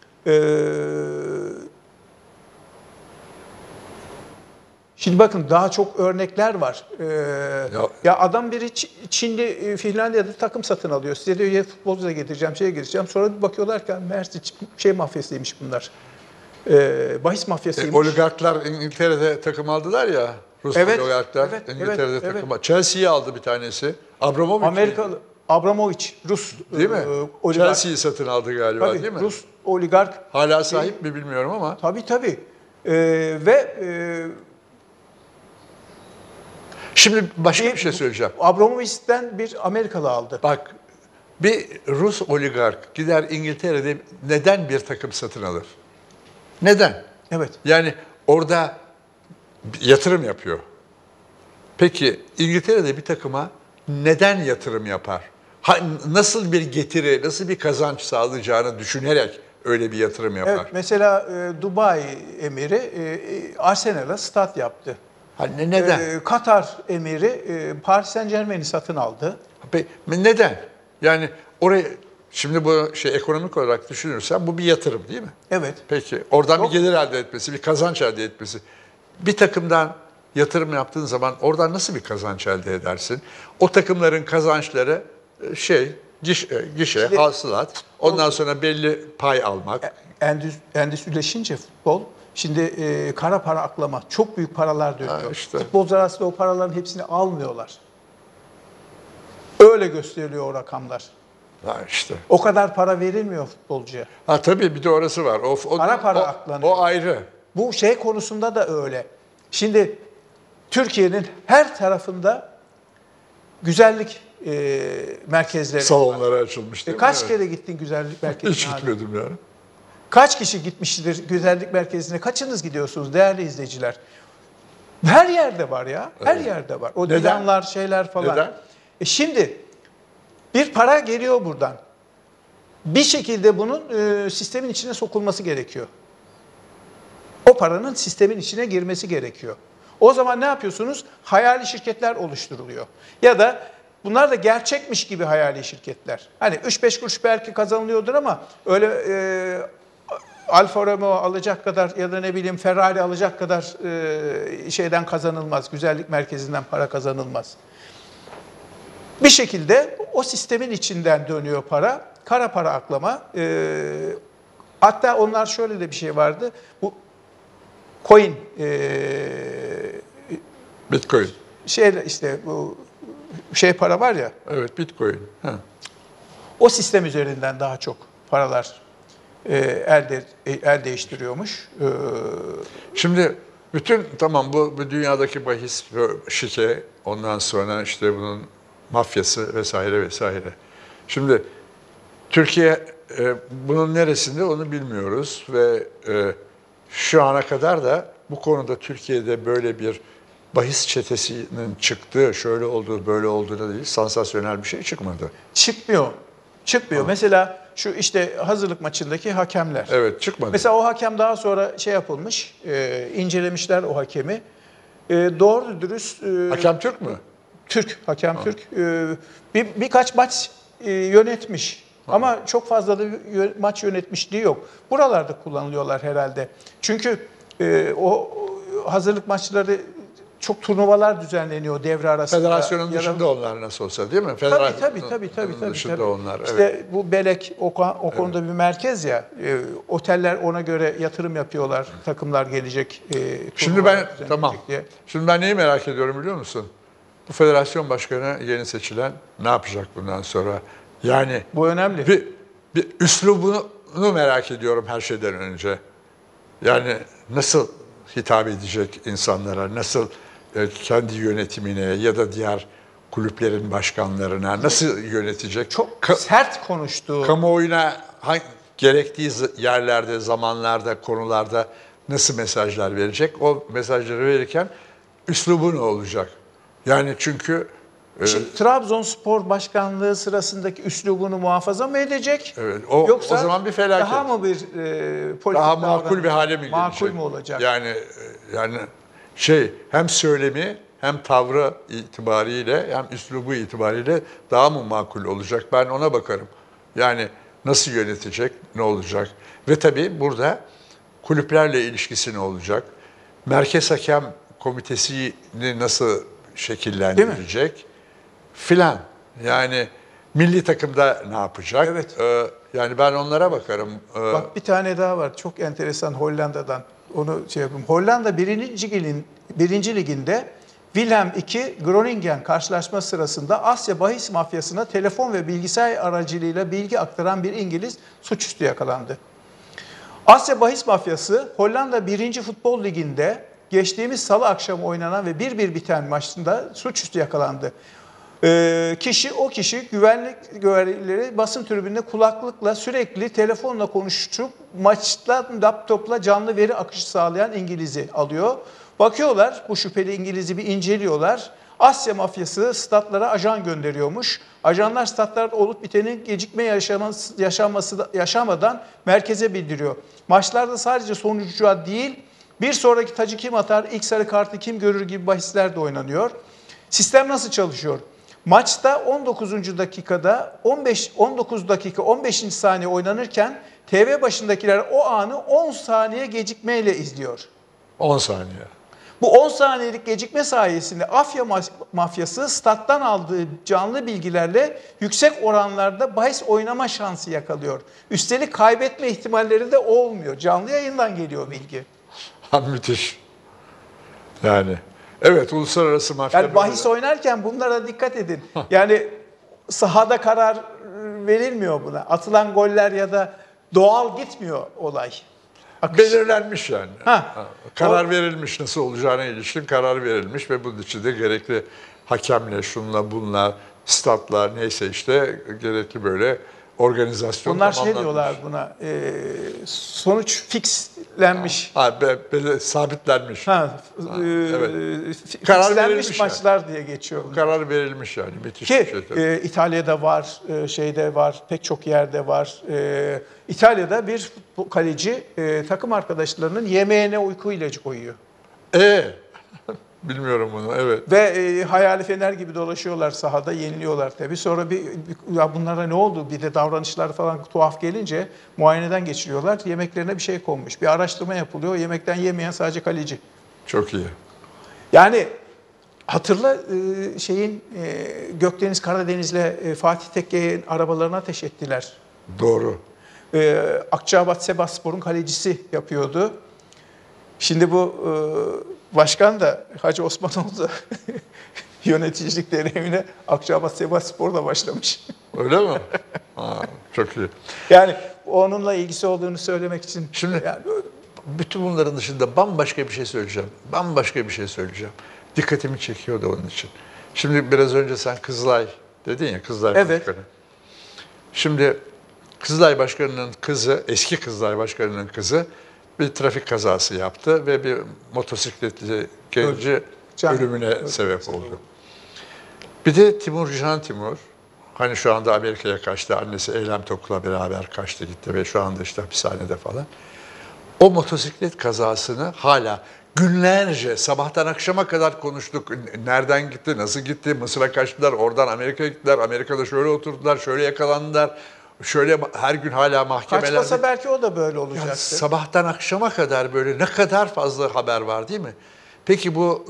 Şimdi bakın daha çok örnekler var. Ya adam biri Çinli, Finlandiya'da takım satın alıyor. Size diyor ya futbolcu da getireceğim, şeye getireceğim. Sonra bir bakıyorlar ki meğerse şey mafyasıymış bunlar. Bahis mafyasıymış. Oligarklar İngiltere'de takım aldılar ya. Rus oligarklar İngiltere'de takım aldı. Chelsea'yi aldı bir tanesi. Abramovich. Amerikalı. Abramovich, Rus değil mi? Chelsea'yi satın aldı galiba tabii, değil mi? Rus oligark. Hala sahip mi bilmiyorum ama. Tabii. Şimdi başka bir şey söyleyeceğim. Abramovich'ten bir Amerikalı aldı. Bak, bir Rus oligark gider İngiltere'de neden bir takım satın alır? Neden? Evet. Yani orada yatırım yapıyor. Peki İngiltere'de bir takıma neden yatırım yapar? Nasıl bir getiri, nasıl bir kazanç sağlayacağını düşünerek öyle bir yatırım yapar? Evet, mesela Dubai emiri Arsenal'a stat yaptı. Neden? Katar emiri Paris Saint-Germain'i satın aldı. Neden? Yani oraya şimdi bu ekonomik olarak düşünürsen bu bir yatırım değil mi? Evet. Peki oradan bir gelir elde etmesi, bir kazanç elde etmesi. Bir takımdan yatırım yaptığın zaman oradan nasıl bir kazanç elde edersin? O takımların kazançları gişe, hasılat, ondan sonra belli pay almak. Endüstrileşince futbol, şimdi kara para aklama, çok büyük paralar dönüyor. İşte. Futbolcular aslında o paraların hepsini almıyorlar. Öyle gösteriliyor o rakamlar. İşte. O kadar para verilmiyor futbolcuya. Tabii bir de orası var. Para aklanıyor. O ayrı. Bu şey konusunda da öyle. Şimdi Türkiye'nin her tarafında güzellik merkezleri Salonları açılmış değil mi? Kaç kere gittin güzellik merkezine? Hiç gitmedim yani. Kaç kişi gitmiştir güzellik merkezine? Kaçınız gidiyorsunuz değerli izleyiciler? Her yerde var ya. Her yerde var. O dilanlar, şeyler falan. Neden? Şimdi bir para geliyor buradan. Bir şekilde bunun sistemin içine sokulması gerekiyor. O paranın sistemin içine girmesi gerekiyor. O zaman ne yapıyorsunuz? Hayali şirketler oluşturuluyor. Ya da bunlar da gerçekmiş gibi hayali şirketler. Hani 3-5 kuruş belki kazanılıyordur ama öyle Alfa Romeo alacak kadar ya da ne bileyim Ferrari alacak kadar şeyden kazanılmaz. Güzellik merkezinden para kazanılmaz. Bir şekilde o sistemin içinden dönüyor para. Kara para aklama. Hatta onlar şöyle de bir şey vardı. Bu coin, Bitcoin. işte bu para var ya. Evet, Bitcoin. O sistem üzerinden daha çok paralar el değiştiriyormuş. Şimdi bütün bu dünyadaki bahis, şike, ondan sonra işte bunun mafyası vesaire. Şimdi Türkiye bunun neresinde onu bilmiyoruz ve şu ana kadar da bu konuda Türkiye'de böyle bir bahis çetesinin çıktığı, şöyle olduğu, böyle olduğu da değil, sansasyonel bir şey çıkmadı. Çıkmıyor. Mesela şu işte hazırlık maçındaki hakemler. Evet, çıkmadı. Mesela o hakem daha sonra yapılmış, incelemişler o hakemi. Doğru dürüst... Hakem Türk mü? Türk, hakem Türk. Birkaç maç yönetmiş. Ama çok fazla da maç yönetmişliği yok. Buralarda kullanılıyorlar herhalde. Çünkü o hazırlık maçları çok turnuvalar düzenleniyor devre arasında. Federasyonun dışında onlar nasıl olsa değil mi? Tabii. Dışında onlar. İşte bu Belek o konuda bir merkez ya. Oteller ona göre yatırım yapıyorlar. Takımlar gelecek. Şimdi ben neyi merak ediyorum biliyor musun? Bu federasyon başkanı yeni seçilen ne yapacak bundan sonra? Yani bu önemli. Bir üslubunu merak ediyorum her şeyden önce. Yani nasıl hitap edecek insanlara, nasıl kendi yönetimine ya da diğer kulüplerin başkanlarına nasıl yönetecek? Çok sert konuştu. Kamuoyuna gerektiği yerlerde, zamanlarda, konularda nasıl mesajlar verecek? O mesajları verirken üslubu ne olacak? Yani çünkü Trabzonspor başkanlığı sırasındaki üslubunu muhafaza mı edecek? evet, Yoksa o zaman bir felaket. Daha mı bir politik daha makul bir hale mi gelecek? Makul mu olacak? Yani hem söylemi hem tavrı itibariyle hem üslubu itibariyle daha mı makul olacak? Ben ona bakarım. Yani nasıl yönetecek, ne olacak? Ve tabii burada kulüplerle ilişkisi ne olacak? Merkez Hakem Komitesi'ni nasıl şekillendirecek? Filan. Yani milli takımda ne yapacak? Evet. Yani ben onlara bakarım. Bak bir tane daha var. Çok enteresan Hollanda'dan. Onu yapayım. Hollanda 1. Liginde Willem II Groningen karşılaşma sırasında Asya bahis mafyasına telefon ve bilgisayar aracılığıyla bilgi aktaran bir İngiliz suçüstü yakalandı. Asya bahis mafyası Hollanda 1. Futbol Ligi'nde geçtiğimiz salı akşamı oynanan ve 1-1 biten maçında suçüstü yakalandı. O kişi güvenlik görevlileri basın tribünde kulaklıkla sürekli telefonla konuşup maçta laptopla canlı veri akışı sağlayan İngiliz'i alıyor. Bakıyorlar bu şüpheli İngiliz'i bir inceliyorlar. Asya mafyası statlara ajan gönderiyormuş. Ajanlar statlarda olup bitenin gecikme yaşamadan merkeze bildiriyor. Maçlarda sadece sonuca değil bir sonraki tacı kim atar, ilk sarı kartı kim görür gibi bahisler de oynanıyor. Sistem nasıl çalışıyor? Maçta 19. dakikada 19 dakika 15. saniye oynanırken TV başındakiler o anı 10 saniye gecikmeyle izliyor. 10 saniye. Bu 10 saniyelik gecikme sayesinde Asya mafyası stat'tan aldığı canlı bilgilerle yüksek oranlarda bahis oynama şansı yakalıyor. Üstelik kaybetme ihtimalleri de olmuyor. Canlı yayından geliyor bilgi. Müthiş. Yani evet, uluslararası mafya. Yani bahis oynarken bunlara dikkat edin. Yani sahada karar verilmiyor buna. Atılan goller ya da doğal gitmiyor olay. Belirlenmiş yani. Karar verilmiş, nasıl olacağına ilişkin karar verilmiş ve bunun için de gerekli hakemle, şunla bunla, statlar neyse işte gerekli böyle organizasyon Onlar tamamlanmış. diyorlar buna, sonuç fixlenmiş. Sabitlenmiş. Evet. Karar Fixlenmiş verilmiş maçlar yani diye geçiyor. Karar verilmiş yani. Müthiş Ki bir şey. İtalya'da var, şeyde var, pek çok yerde var. İtalya'da bir kaleci takım arkadaşlarının yemeğine uyku ilacı koyuyor. Bilmiyorum bunu, evet. Ve hayali fener gibi dolaşıyorlar sahada, yeniliyorlar tabii. Sonra ya bunlara ne oldu? Bir de davranışlar falan tuhaf gelince muayeneden geçiriyorlar. Yemeklerine bir şey konmuş. Bir araştırma yapılıyor. Yemekten yemeyen sadece kaleci. Çok iyi. Yani hatırla Gökdeniz Karadeniz'le Fatih Tekke'nin arabalarına ateş ettiler. Doğru. Akçaabat Sivasspor'un kalecisi yapıyordu. Şimdi bu başkan da Hacı Osmanoğlu da yöneticilik deneyimine Akçaabat Sivasspor'da başlamış. Öyle mi? Çok iyi. Yani onunla ilgisi olduğunu söylemek için. Şimdi bütün bunların dışında bambaşka bir şey söyleyeceğim. Bambaşka bir şey söyleyeceğim. Dikkatimi çekiyordu onun için. Şimdi biraz önce sen Kızılay dedin ya, Kızılay evet. Başkanı. Şimdi Kızılay Başkanı'nın kızı, eski Kızılay Başkanı'nın kızı bir trafik kazası yaptı ve bir motosikletli genci ölümüne sebep oldu. Bir de Timur, hani şu anda Amerika'ya kaçtı, annesi Eylem Tok'la beraber kaçtı gitti ve şu anda işte hapishanede falan. O motosiklet kazasını hala günlerce, sabahtan akşama kadar konuştuk. Nereden gitti, nasıl gitti, Mısır'a kaçtılar, oradan Amerika'ya gittiler, Amerika'da şöyle oturdular, şöyle yakalandılar. Şöyle her gün hala mahkemelerde... Kaçmasa belki o da böyle olacaktı. Yani sabahtan akşama kadar böyle ne kadar fazla haber var değil mi? Peki bu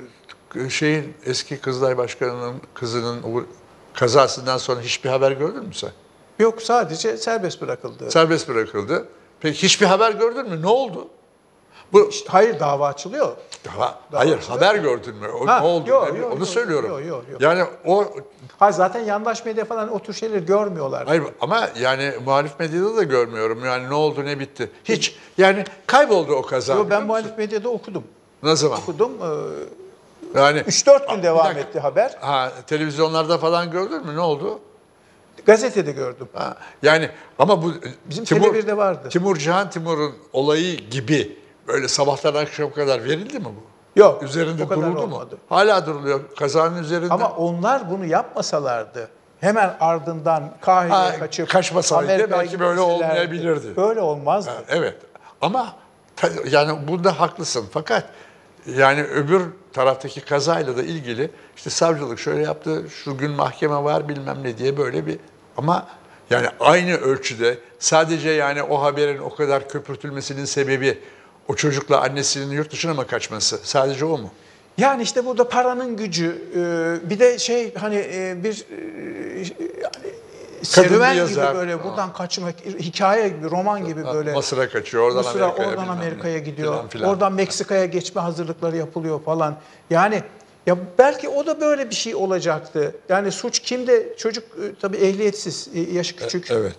eski Kızılay Başkanı'nın kızının o kazasından sonra hiçbir haber gördün mü sen? Yok, sadece serbest bırakıldı. Serbest bırakıldı. Peki hiçbir haber gördün mü? Ne oldu? Bu Hayır, dava açılıyor. hayır, haber gördün mü? Ne oldu? Onu söylüyorum. Yok. Yani o Hayır, zaten yandaş medya falan o tür şeyleri görmüyorlar. hayır ama yani muhalif medyada da görmüyorum. Yani ne oldu, ne bitti. Hiç yani kayboldu o kaza. Yo, ben muhalif medyada okudum. Ne zaman? Okudum. Yani 3-4 gün bir devam dakika. etti haber. Televizyonlarda falan gördün mü? Ne oldu? Gazetede gördüm. Yani ama bu Bizim Tele1'de vardı. Timur'un olayı gibi böyle sabahtan akşama kadar verildi mi bu? Yok. Üzerinde o kadar duruldu olmadı. mu? Hala duruluyor kazanın üzerinde. Ama onlar bunu yapmasalardı, hemen ardından Kahire'ye kaçıp kaçmasaydı Amerika'ya belki böyle gitmeselerdi, olmayabilirdi. Böyle olmazdı. Evet. Ama yani bunda haklısın. Fakat yani öbür taraftaki kazayla da ilgili işte savcılık şöyle yaptı, şu gün mahkeme var bilmem ne diye böyle bir ama yani aynı ölçüde sadece yani o haberin o kadar köpürtülmesinin sebebi o çocukla annesinin yurt dışına mı kaçması? Sadece o mu? Yani işte burada paranın gücü, bir de hani bir serüven gibi yazar. böyle buradan kaçmak, hikaye gibi, roman gibi böyle. Mısır'a kaçıyor, oradan Amerika'ya gidiyor. filan. Oradan Meksika'ya geçme hazırlıkları yapılıyor falan. Yani ya belki o da böyle bir şey olacaktı. Yani suç kimde? Çocuk tabii ehliyetsiz, yaşı küçük. Evet.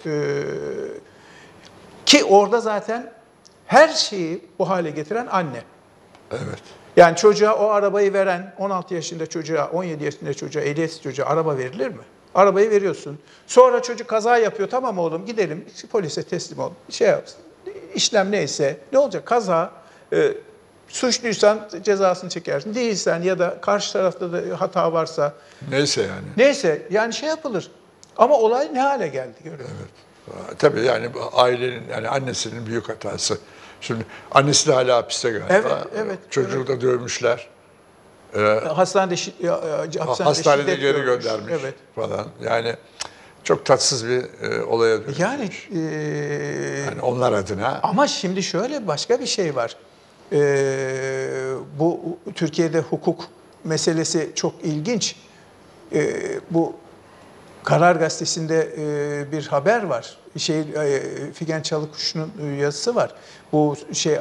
Ki orada zaten her şeyi bu hale getiren anne. Evet. Yani çocuğa o arabayı veren 16 yaşında çocuğa, 17 yaşında çocuğa, ehliyetsiz çocuğa araba verilir mi? Arabayı veriyorsun. Sonra çocuk kaza yapıyor. Tamam oğlum gidelim polise teslim ol. Şey yapsın. İşlem neyse. Ne olacak? Kaza. Suçluysan cezasını çekersin. Değilsen ya da karşı tarafta da hata varsa. Neyse yani. Neyse yani şey yapılır. Ama olay ne hale geldi görüyorum. Evet. Tabii yani ailenin yani annesinin büyük hatası. Şimdi annesi de hala hapiste galiba. Evet. Çocuğu da dövmüşler. Hastanede Hastanede şiddet geri görmüş. göndermiş Evet. falan. Yani çok tatsız bir olaya dönüşmüş. Yani onlar adına. ama şimdi şöyle başka bir şey var. Bu Türkiye'de hukuk meselesi çok ilginç. Bu Karar Gazetesi'nde bir haber var. Figen Çalıkuş'un yazısı var. Bu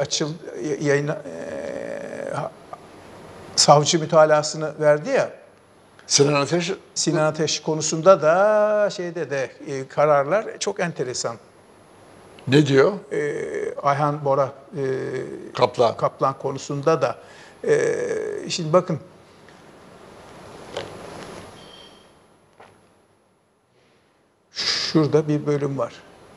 savcı mütalasını verdi ya. Sinan Ateş konusunda da kararlar çok enteresan. Ne diyor? Ayhan Bora Kaplan konusunda da. Şimdi bakın. Şurada bir bölüm var.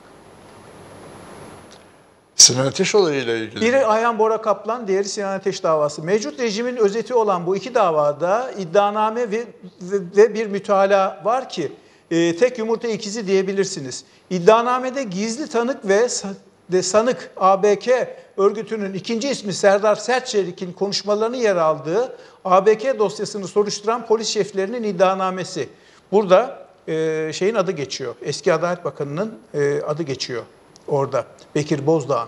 Sinan Ateş olayıyla ilgili. Biri Ayhan Bora Kaplan, diğeri Sinan Ateş davası. Mevcut rejimin özeti olan bu iki davada iddianame ve bir mütalaa var ki tek yumurta ikizi diyebilirsiniz. İddianamede gizli tanık ve sanık ABK örgütünün ikinci ismi Serdar Sertçelik'in konuşmalarını yer aldığı ABK dosyasını soruşturan polis şeflerinin iddianamesi. Burada şeyin adı geçiyor. Eski Adalet Bakanı'nın adı geçiyor orada. Bekir Bozdağ'ın.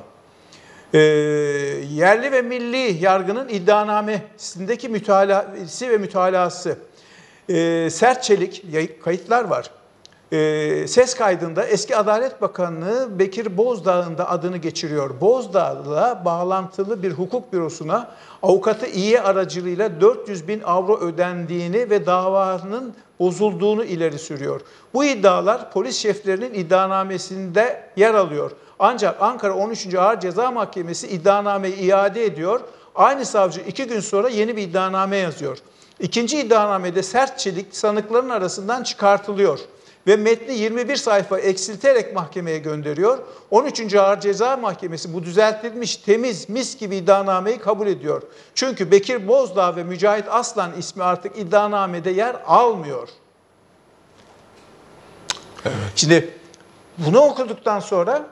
Yerli ve milli yargının iddianamesindeki mütalası ve mütalası. Sertçelik, kayıtlar var. Ses kaydında eski Adalet Bakanı Bekir Bozdağ'ın da adını geçiriyor. Bozdağ'la bağlantılı bir hukuk bürosuna avukatı İİ aracılığıyla 400 bin avro ödendiğini ve davanın bozulduğunu ileri sürüyor. Bu iddialar polis şeflerinin iddianamesinde yer alıyor. Ancak Ankara 13. Ağır Ceza Mahkemesi iddianameyi iade ediyor. Aynı savcı 2 gün sonra yeni bir iddianame yazıyor. İkinci iddianamede Sertçelik sanıkların arasından çıkartılıyor ve metni 21 sayfa eksilterek mahkemeye gönderiyor. 13. Ağır Ceza Mahkemesi bu düzeltilmiş, temiz, mis gibi iddianameyi kabul ediyor. Çünkü Bekir Bozdağ ve Mücahit Aslan ismi artık iddianamede yer almıyor. Evet. Şimdi bunu okuduktan sonra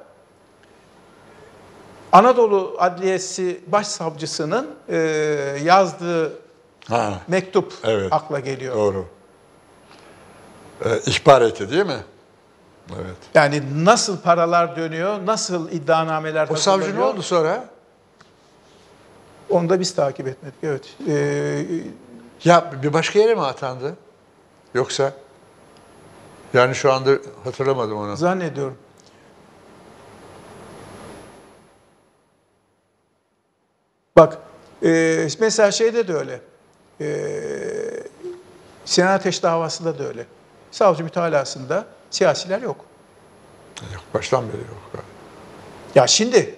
Anadolu Adliyesi Başsavcısının yazdığı mektup akla geliyor. Doğru. İhbar etti değil mi? Evet. Yani nasıl paralar dönüyor, nasıl iddianameler hazırlanıyor. O savcı ne oldu sonra? Onu da biz takip etmedik, evet. Ya bir başka yere mi atandı? Yoksa? Yani şu anda hatırlamadım onu. Zannediyorum. Bak mesela şeyde de öyle. Sinan Ateş davasında da öyle. Savcı mütalasında siyasiler yok. Yok, baştan beri yok. Ya şimdi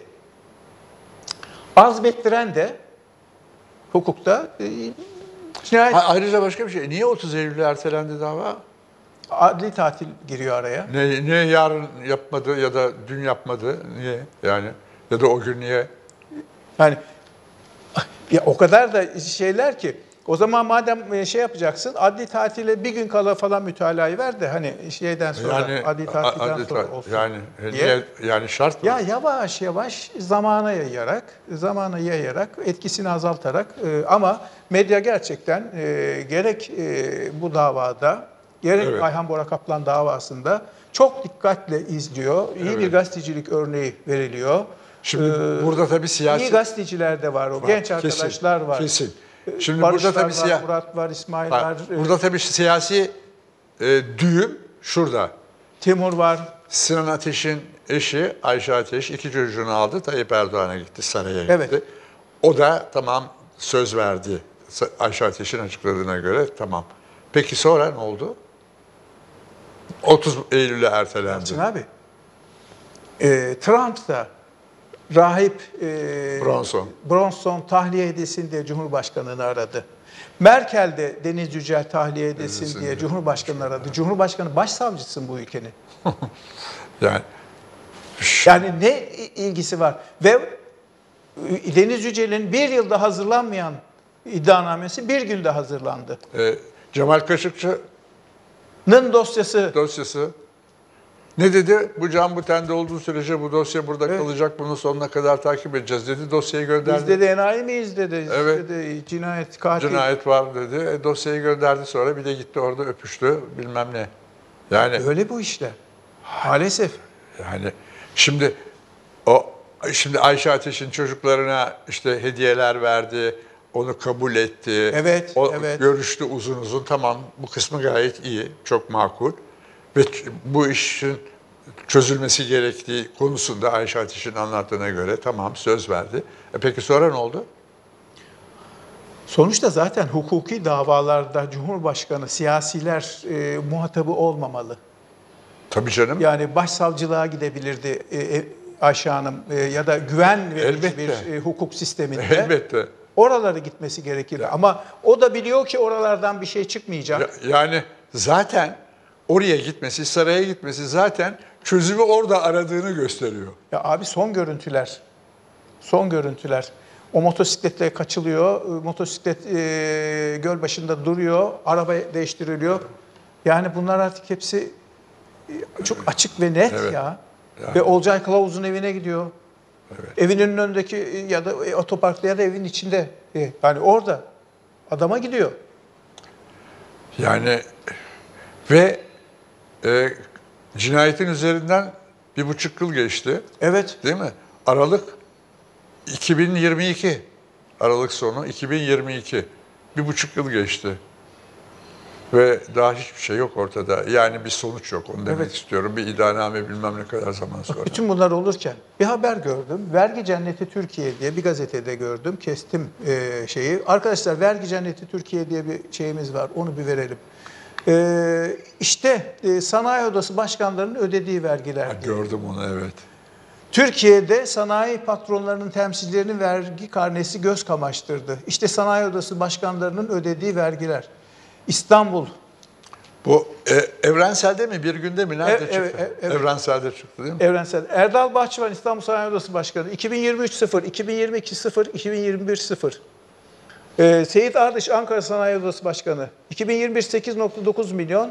azmettiren de hukukta cinayet, Ayrıca başka bir şey. Niye 30 Eylül'e ertelendi dava? adli tatil giriyor araya. Niye yarın yapmadı ya da dün yapmadı? Niye? Yani ya da o gün niye? Yani ya o kadar da şeyler ki o zaman madem şey yapacaksın adli tatile bir gün kala falan mütalayı ver de hani şeyden sonra adli tatilden sonra olsun yani diye. niye, yani şart mı? Ya yavaş yavaş zamana yayarak etkisini azaltarak ama medya gerçekten gerek bu davada gerek Evet. Ayhan Bora Kaplan davasında çok dikkatle izliyor. İyi bir gazetecilik örneği veriliyor. Şimdi burada tabii siyasi... İyi gazeteciler de var, genç arkadaşlar var. Kesin. Şimdi Barış burada tabii var, Murat var, İsmail var. Burada tabii siyasi düğüm şurada. Timur var. Sinan Ateş'in eşi Ayşe Ateş 2 çocuğunu aldı. Tayyip Erdoğan'a gitti, saraya gitti. Evet. O da tamam söz verdi. Ayşe Ateş'in açıkladığına göre tamam. Peki sonra ne oldu? 30 Eylül'e ertelendi. Yalçın abi, Trump da rahip Bronson tahliye edilsin diye Cumhurbaşkanı'nı aradı. Merkel de Deniz Yücel tahliye edilsin diye Cumhurbaşkanı'nı aradı. Cumhurbaşkanı başsavcısın bu ülkenin. Yani ne ilgisi var? Ve Deniz Yücel'in bir yılda hazırlanmayan iddianamesi bir günde hazırlandı. Cemal Kaşıkçı'nın dosyası. Ne dedi? Bu can bu tende olduğu sürece bu dosya burada kalacak. Bunu sonuna kadar takip edeceğiz dedi. Dosyayı gönderdi. Biz dedi enayi miyiz dedi. Evet. Dedi, cinayet, katil. Cinayet var dedi. Dosyayı gönderdi sonra bir de gitti orada öpüştü bilmem ne. Yani öyle bu işler. Maalesef. Yani şimdi Ayşe Ateş'in çocuklarına işte hediyeler verdi. Onu kabul etti. Evet. Görüştü uzun. Tamam bu kısmı gayet iyi. Çok makul. Ve bu işin çözülmesi gerektiği konusunda Ayşe Ateş'in anlattığına göre tamam söz verdi. Peki sonra ne oldu? Sonuçta zaten hukuki davalarda Cumhurbaşkanı, siyasiler muhatabı olmamalı. Tabii canım. Yani başsavcılığa gidebilirdi Ayşe Hanım ya da güven verici bir hukuk sisteminde. Elbette. Oralara gitmesi gerekirdi. Ama o da biliyor ki oralardan bir şey çıkmayacak. Yani zaten oraya gitmesi, saraya gitmesi zaten çözümü orada aradığını gösteriyor. Ya abi son görüntüler. O motosikletle kaçılıyor, motosiklet göl başında duruyor, araba değiştiriliyor. Yani bunlar artık hepsi çok açık ve net ya. Yani. Ve Olcay Kılavuz'un evine gidiyor. Evet. Evinin önündeki ya da otoparkta ya da evin içinde. Yani orada adama gidiyor. Yani ve cinayetin üzerinden 1,5 yıl geçti. Evet. Değil mi? Aralık 2022. Aralık sonu 2022. 1,5 yıl geçti. Ve daha hiçbir şey yok ortada. Yani bir sonuç yok. Onu demek istiyorum. Bir iddianame bilmem ne kadar zaman sonra. Bütün bunlar olurken bir haber gördüm. Vergi Cenneti Türkiye diye bir gazetede gördüm. Kestim şeyi. Arkadaşlar Vergi Cenneti Türkiye diye bir şeyimiz var. Onu bir verelim. İşte Sanayi Odası başkanlarının ödediği vergiler. Gördüm onu evet. Türkiye'de sanayi patronlarının temsilcilerinin vergi karnesi göz kamaştırdı. İşte Sanayi Odası başkanlarının ödediği vergiler. İstanbul. Bu Evrensel'de mi? Bir günde mi? Nerede çıktı? Evet. Evrensel'de çıktı değil mi? Evrensel. Erdal Bahçıvan İstanbul Sanayi Odası Başkanı. 2023-0, 2022-0, 2021-0. Seyit Ardış Ankara Sanayi Odası Başkanı. 2021 8.9 milyon.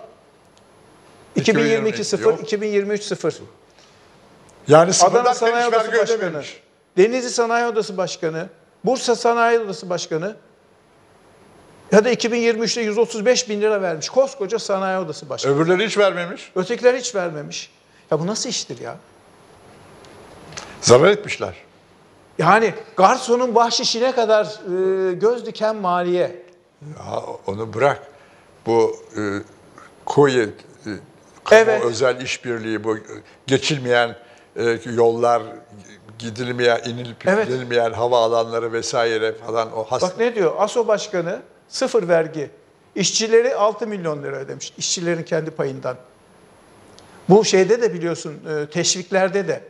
2022-0, 2023-0. Yani Adana Sanayi Odası Başkanı. Denizli Sanayi Odası Başkanı. Bursa Sanayi Odası Başkanı. Ya da 2023'te 135 bin lira vermiş. Koskoca Sanayi Odası Başkanı. Öbürleri hiç vermemiş. Ötekiler hiç vermemiş. Ya bu nasıl iştir ya? Zarar etmişler. Yani garsonun bahşişine kadar göz diken maliye. Ya onu bırak. Bu KOİ, kamu özel işbirliği, bu geçilmeyen yollar, gidilmeyen, inilip Evet. gidilmeyen havaalanları vesaire falan o Bak ne diyor? ASO Başkanı sıfır vergi. İşçileri 6 milyon lira ödemiş. İşçilerin kendi payından. Bu şeyde de biliyorsun teşviklerde de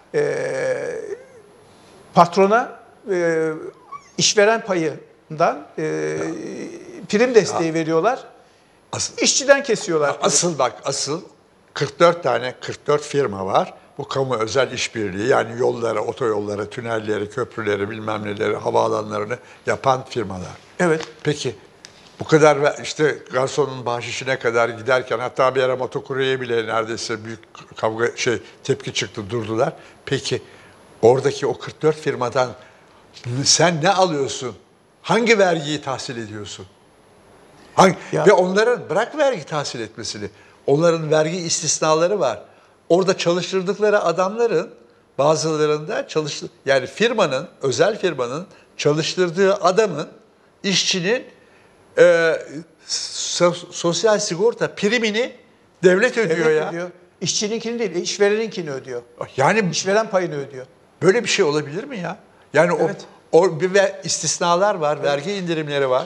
patrona işveren payından prim desteği veriyorlar. İşçiden kesiyorlar. Asıl 44 firma var. Bu kamu özel işbirliği, yani yolları, otoyolları, tünelleri, köprüleri, bilmem neleri, havaalanlarını yapan firmalar. Evet. Peki bu kadar işte garsonun bahşişine kadar giderken, hatta bir ara motokuryeye bile neredeyse büyük tepki çıktı, durdular. Peki oradaki o 44 firmadan sen ne alıyorsun? Hangi vergiyi tahsil ediyorsun? Ve onların bırak vergi tahsil etmesini, onların vergi istisnaları var. Orada çalıştırdıkları adamların bazılarında yani özel firmanın çalıştırdığı adamın, işçinin sosyal sigorta primini devlet ödüyor ya. Ödüyor. İşçininkini değil, işvereninkini ödüyor. Yani İşveren payını ödüyor. böyle bir şey olabilir mi ya? Yani evet. bir istisnalar var, evet. Vergi indirimleri var.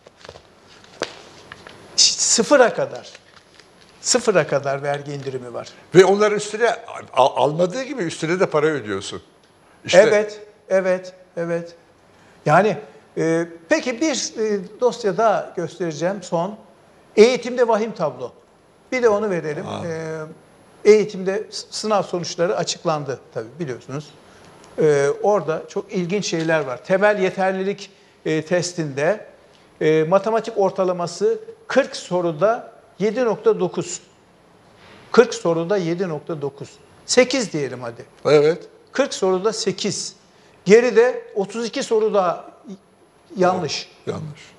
Sıfıra kadar vergi indirimi var. Ve onların üstüne almadığı gibi üstüne de para ödüyorsun. İşte, Evet. Yani peki bir dosya daha göstereceğim son. Eğitimde vahim tablo. Bir de onu verelim. Eğitimde sınav sonuçları açıklandı tabii biliyorsunuz. Orada çok ilginç şeyler var. Temel yeterlilik testinde matematik ortalaması 40 soruda 7.9. 40 soruda 7.9. 8 diyelim hadi. Evet. 40 soruda 8. Geride 32 soruda yanlış. Yanlış.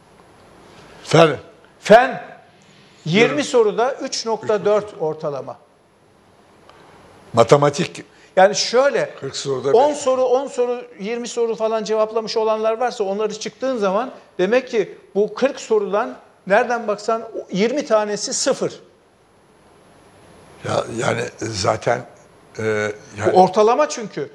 Fen 20 soruda 3.4 ortalama. Matematik. Yani şöyle 40 soruda 10 soru 20 soru falan cevaplamış olanlar varsa onları çıktığın zaman demek ki bu 40 sorudan nereden baksan 20 tanesi 0. Yani zaten bu ortalama çünkü.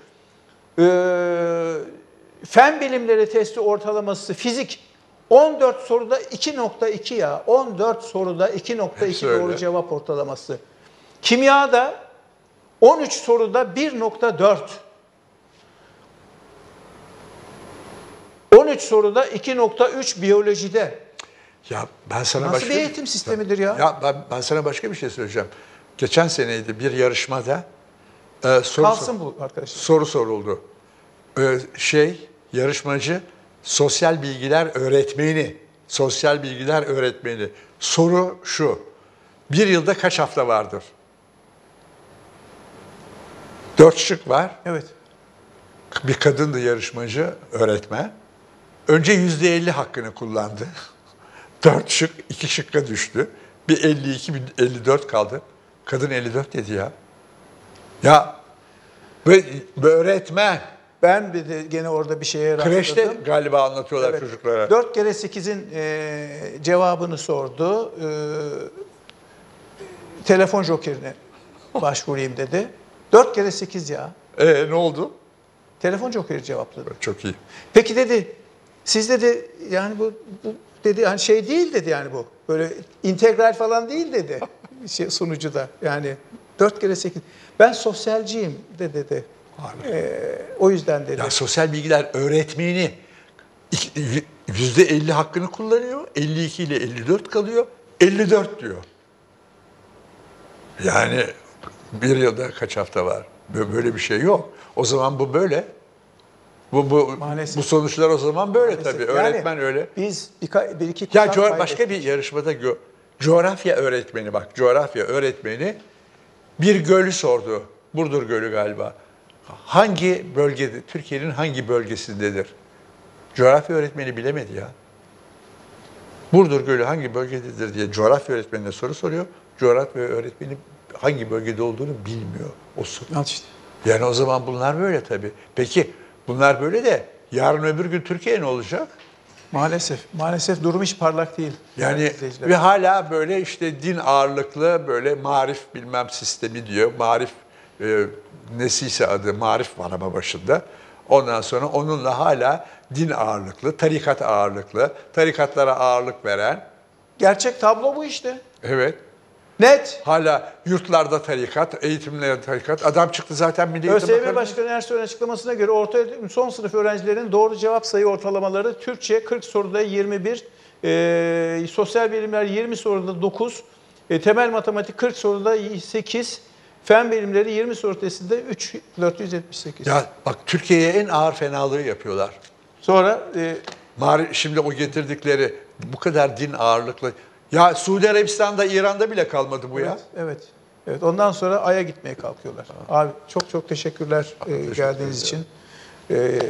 Fen bilimleri testi ortalaması fizik 14 soruda 2.2 ya. 14 soruda 2.2 doğru cevap ortalaması. Kimyada 13 soruda 1.4. 13 soruda 2.3 biyolojide. Ya ben sana nasıl bir eğitim sistemidir ya? Ya ben sana başka bir şey söyleyeceğim. Geçen seneydi bir yarışmada soru soruldu. Yarışmacı sosyal bilgiler öğretmeni. Soru şu: bir yılda kaç hafta vardır? 4 şık var. Evet. Bir kadındı yarışmacı, öğretmen. Önce %50 hakkını kullandı. 4 şık, 2 şıkka düştü. Bir 52, bir 54 kaldı. Kadın 54 dedi ya. Ya ve öğretmen. Ben bir de gene orada bir şeye rastladım. Kreşte galiba anlatıyorlar çocuklara. 4 kere 8'in cevabını sordu. Telefon jokerine başvurayım dedi. 4 kere 8 ya. Ne oldu? Telefon jokeri cevapladı. Çok iyi. Peki dedi, siz dedi yani bu dedi hani şey değil dedi yani bu. Böyle integral falan değil dedi sunucuda. Yani 4 kere 8. Ben sosyalciyim dedi. O yüzden dedi. Ya sosyal bilgiler öğretmeni %50 hakkını kullanıyor. 52 ile 54 kalıyor. 54 diyor. Yani bir yılda kaç hafta var? Böyle bir şey yok. O zaman bu böyle. Bu sonuçlar o zaman böyle maalesef. Tabii. Öğretmen yani, öyle. Biz bir iki kuşak başka bir yarışmada coğrafya öğretmeni bir gölü sordu. Burdur Gölü galiba. Hangi bölgede, Türkiye'nin hangi bölgesindedir? Coğrafya öğretmeni bilemedi ya. Burdur Gölü hangi bölgededir diye coğrafya öğretmenine soru soruyor. Coğrafya öğretmeni hangi bölgede olduğunu bilmiyor. Yani o zaman bunlar böyle tabii. Peki bunlar böyle de yarın öbür gün Türkiye ne olacak? Maalesef durum hiç parlak değil. Yani ve hala böyle işte din ağırlıklı böyle marif bilmem sistemi diyor. Marif nesiyse adı Marif var ama başında. Ondan sonra onunla hala din ağırlıklı, tarikat ağırlıklı, tarikatlara ağırlık veren. Gerçek tablo bu işte. Evet. Net. Hala yurtlarda tarikat, eğitimlerde tarikat. Adam çıktı zaten Milli Eğitim ÖSYM Bakanı. Başkanı Ersoy'un açıklamasına göre orta öğretim son sınıf öğrencilerinin doğru cevap sayı ortalamaları Türkçe 40 soruda 21, sosyal bilimler 20 soruda 9, temel matematik 40 soruda 8, fen bilimleri 20 soru testinde 3.478. Ya bak Türkiye'ye en ağır fenalığı yapıyorlar. Sonra Şimdi o getirdikleri bu kadar din ağırlıklı. Ya Suudi Arabistan'da, İran'da bile kalmadı bu ya. evet. Evet. Ondan sonra Ay'a gitmeye kalkıyorlar. Abi çok çok teşekkürler geldiğiniz için.